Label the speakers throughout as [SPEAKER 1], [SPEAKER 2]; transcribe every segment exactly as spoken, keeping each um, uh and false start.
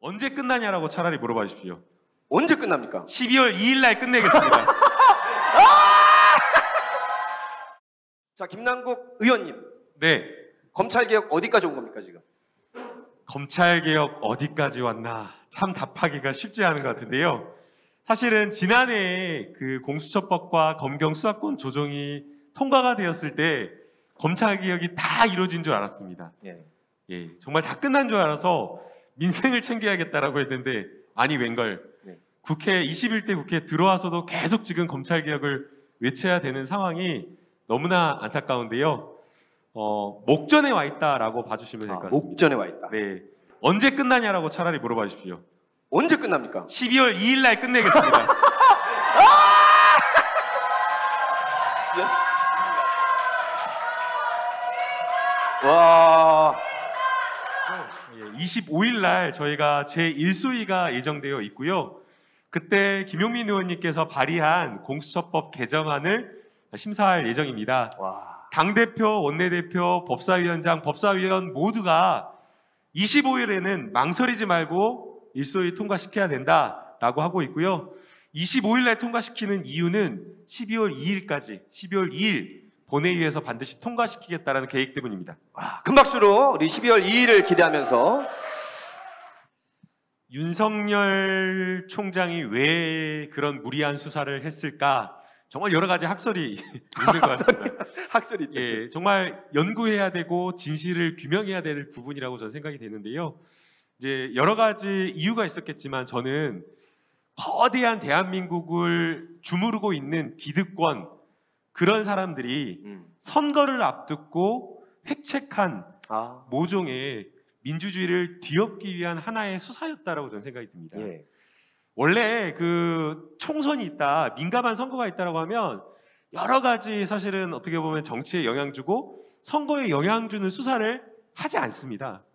[SPEAKER 1] 언제 끝나냐라고 차라리 물어봐 주십시오.
[SPEAKER 2] 언제 끝납니까?
[SPEAKER 1] 십이월 이일 날 끝내겠습니다.
[SPEAKER 2] 자, 김남국 의원님.
[SPEAKER 1] 네.
[SPEAKER 2] 검찰개혁 어디까지 온 겁니까 지금?
[SPEAKER 1] 검찰개혁 어디까지 왔나 참 답하기가 쉽지 않은 것 같은데요. 사실은 지난해 그 공수처법과 검경수사권 조정이 통과가 되었을 때 검찰개혁이 다 이루어진 줄 알았습니다.
[SPEAKER 2] 예.
[SPEAKER 1] 예, 정말 다 끝난 줄 알아서 민생을 챙겨야겠다라고 했는데 아니 웬걸
[SPEAKER 2] 네.
[SPEAKER 1] 국회 이십일 대 국회 들어와서도 계속 지금 검찰개혁을 외쳐야 되는 상황이 너무나 안타까운데요. 어, 목전에 와 있다라고 봐주시면 될 것
[SPEAKER 2] 아,
[SPEAKER 1] 같습니다.
[SPEAKER 2] 목전에 와 있다.
[SPEAKER 1] 네, 언제 끝나냐라고 차라리 물어봐 주십시오.
[SPEAKER 2] 언제 끝납니까?
[SPEAKER 1] 십이월 이일 날 끝내겠습니다.
[SPEAKER 2] 와.
[SPEAKER 1] 예, 이십오일 날 저희가 제일 소위가 예정되어 있고요. 그때 김용민 의원님께서 발의한 공수처법 개정안을 심사할 예정입니다.
[SPEAKER 2] 와.
[SPEAKER 1] 당대표, 원내대표, 법사위원장, 법사위원 모두가 이십오일에는 망설이지 말고 일소위 통과시켜야 된다라고 하고 있고요. 이십오일 날 통과시키는 이유는 십이월 이일까지, 십이월 이일 본회의에서 반드시 통과시키겠다라는 계획 때문입니다.
[SPEAKER 2] 와, 큰 박수로 우리 십이월 이일을 기대하면서
[SPEAKER 1] 윤석열 총장이 왜 그런 무리한 수사를 했을까? 정말 여러 가지 학설이 있는 것 같습니다.
[SPEAKER 2] 학설이
[SPEAKER 1] 예, 정말 연구해야 되고 진실을 규명해야 될 부분이라고 저는 생각이 되는데요. 이제 여러 가지 이유가 있었겠지만 저는 거대한 대한민국을 주무르고 있는 기득권 그런 사람들이
[SPEAKER 2] 음.
[SPEAKER 1] 선거를 앞두고 획책한
[SPEAKER 2] 아.
[SPEAKER 1] 모종의 민주주의를 뒤엎기 위한 하나의 수사였다라고 저는 생각이 듭니다.
[SPEAKER 2] 예.
[SPEAKER 1] 원래 그 총선이 있다, 민감한 선거가 있다라고 하면 여러 가지 사실은 어떻게 보면 정치에 영향 주고 선거에 영향 주는 수사를 하지 않습니다.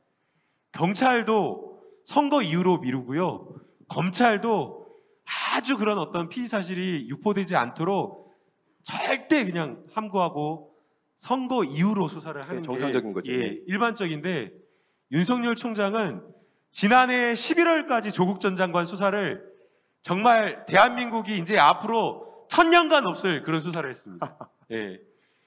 [SPEAKER 1] 경찰도 선거 이후로 미루고요. 검찰도 아주 그런 어떤 피의 사실이 유포되지 않도록 절대 그냥 함구하고 선거 이후로 수사를 하는 게
[SPEAKER 2] 정상적인 거죠.
[SPEAKER 1] 예, 일반적인데 윤석열 총장은 지난해 십일월까지 조국 전 장관 수사를 정말 대한민국이 이제 앞으로 천년간 없을 그런 수사를 했습니다. 예.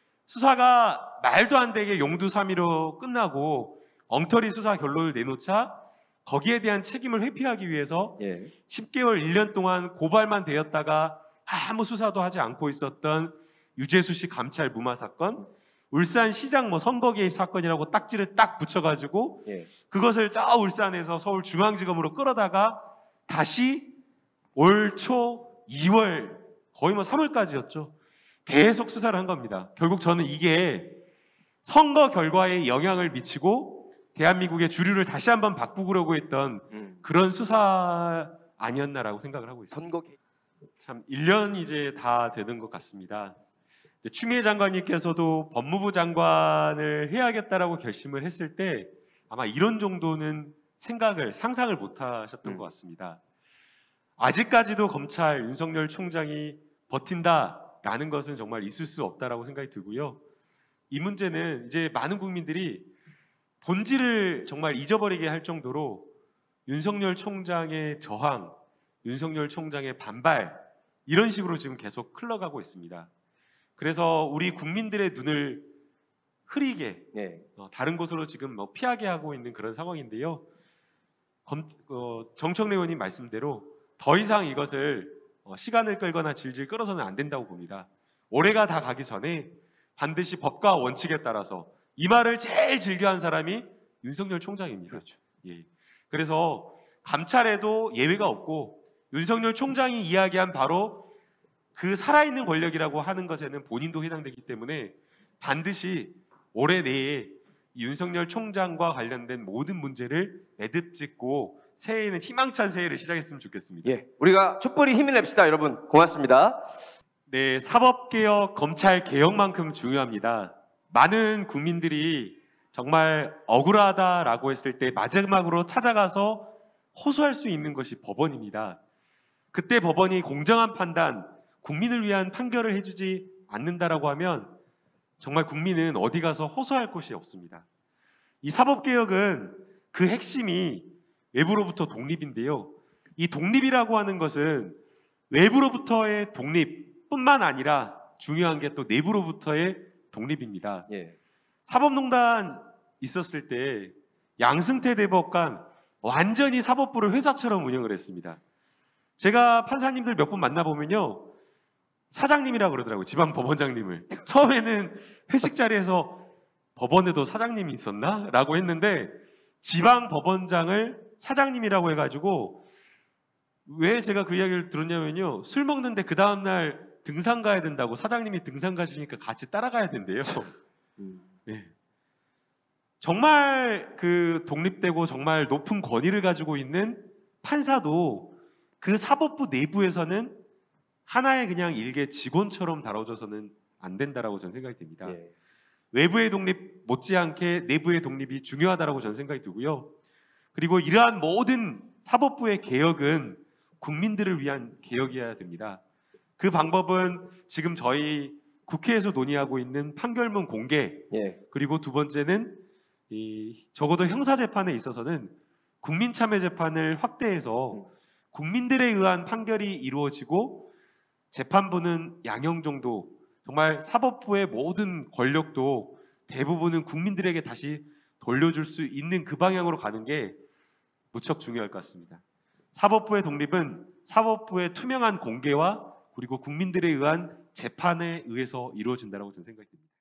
[SPEAKER 1] 수사가 말도 안 되게 용두사미로 끝나고 엉터리 수사 결론을 내놓자 거기에 대한 책임을 회피하기 위해서
[SPEAKER 2] 예.
[SPEAKER 1] 십 개월, 일 년 동안 고발만 되었다가 아무 수사도 하지 않고 있었던 유재수 씨 감찰 무마 사건, 울산시장 뭐 선거 개입 사건이라고 딱지를 딱 붙여가지고
[SPEAKER 2] 예.
[SPEAKER 1] 그것을 저 울산에서 서울중앙지검으로 끌어다가 다시 올 초 이월 거의 뭐 삼월까지였죠. 계속 수사를 한 겁니다. 결국 저는 이게 선거 결과에 영향을 미치고 대한민국의 주류를 다시 한번 바꾸려고 했던
[SPEAKER 2] 음.
[SPEAKER 1] 그런 수사 아니었나라고 생각을 하고 있습니다.
[SPEAKER 2] 선거 개...
[SPEAKER 1] 참 일 년 이제 다 되는 것 같습니다. 추미애 장관님께서도 법무부 장관을 해야겠다라고 결심을 했을 때 아마 이런 정도는 생각을 상상을 못 하셨던
[SPEAKER 2] 음.
[SPEAKER 1] 것 같습니다. 아직까지도 검찰 윤석열 총장이 버틴다라는 것은 정말 있을 수 없다라고 생각이 들고요. 이 문제는 이제 많은 국민들이 본질을 정말 잊어버리게 할 정도로 윤석열 총장의 저항, 윤석열 총장의 반발 이런 식으로 지금 계속 흘러가고 있습니다. 그래서 우리 국민들의 눈을 흐리게
[SPEAKER 2] 예.
[SPEAKER 1] 어, 다른 곳으로 지금 뭐 피하게 하고 있는 그런 상황인데요. 검, 어, 정청래 의원님 말씀대로 더 이상 이것을 어, 시간을 끌거나 질질 끌어서는 안 된다고 봅니다. 올해가 다 가기 전에 반드시 법과 원칙에 따라서 이 말을 제일 즐겨한 사람이 윤석열 총장입니다.
[SPEAKER 2] 그렇죠.
[SPEAKER 1] 예. 그래서 감찰에도 예외가 없고 윤석열 총장이 이야기한 바로 그 살아있는 권력이라고 하는 것에는 본인도 해당되기 때문에 반드시 올해 내에 윤석열 총장과 관련된 모든 문제를 매듭 짓고 새해에는 희망찬 새해를 시작했으면 좋겠습니다.
[SPEAKER 2] 예. 우리가 촛불이 힘을 냅시다, 여러분. 고맙습니다.
[SPEAKER 1] 네, 사법개혁, 검찰개혁만큼 중요합니다. 많은 국민들이 정말 억울하다라고 했을 때 마지막으로 찾아가서 호소할 수 있는 것이 법원입니다. 그때 법원이 공정한 판단, 국민을 위한 판결을 해주지 않는다라고 하면 정말 국민은 어디 가서 호소할 곳이 없습니다. 이 사법개혁은 그 핵심이 외부로부터 독립인데요. 이 독립이라고 하는 것은 외부로부터의 독립뿐만 아니라 중요한 게 또 내부로부터의 독립입니다.
[SPEAKER 2] 예.
[SPEAKER 1] 사법농단 있었을 때 양승태 대법관 완전히 사법부를 회사처럼 운영을 했습니다. 제가 판사님들 몇 분 만나보면요, 사장님이라고 그러더라고요. 지방 법원장님을. 처음에는 회식 자리에서 법원에도 사장님이 있었나? 라고 했는데 지방 법원장을 사장님이라고 해가지고, 왜 제가 그 이야기를 들었냐면요, 술 먹는데 그 다음날 등산 가야 된다고 사장님이 등산 가시니까 같이 따라가야 된대요.
[SPEAKER 2] 음.
[SPEAKER 1] 네. 정말 그 독립되고 정말 높은 권위를 가지고 있는 판사도 그 사법부 내부에서는 하나의 그냥 일개 직원처럼 다뤄져서는 안 된다라고 저는 생각이 듭니다.
[SPEAKER 2] 예.
[SPEAKER 1] 외부의 독립 못지않게 내부의 독립이 중요하다라고 저는 생각이 들고요. 그리고 이러한 모든 사법부의 개혁은 국민들을 위한 개혁이어야 됩니다. 그 방법은 지금 저희 국회에서 논의하고 있는 판결문 공개,
[SPEAKER 2] 예.
[SPEAKER 1] 그리고 두 번째는 이 적어도 형사 재판에 있어서는 국민 참여 재판을 확대해서 국민들에 의한 판결이 이루어지고 재판부는 양형 정도, 정말 사법부의 모든 권력도 대부분은 국민들에게 다시 돌려줄 수 있는 그 방향으로 가는 게 무척 중요할 것 같습니다. 사법부의 독립은 사법부의 투명한 공개와 그리고 국민들에 의한 재판에 의해서 이루어진다고 저는 생각이 듭니다.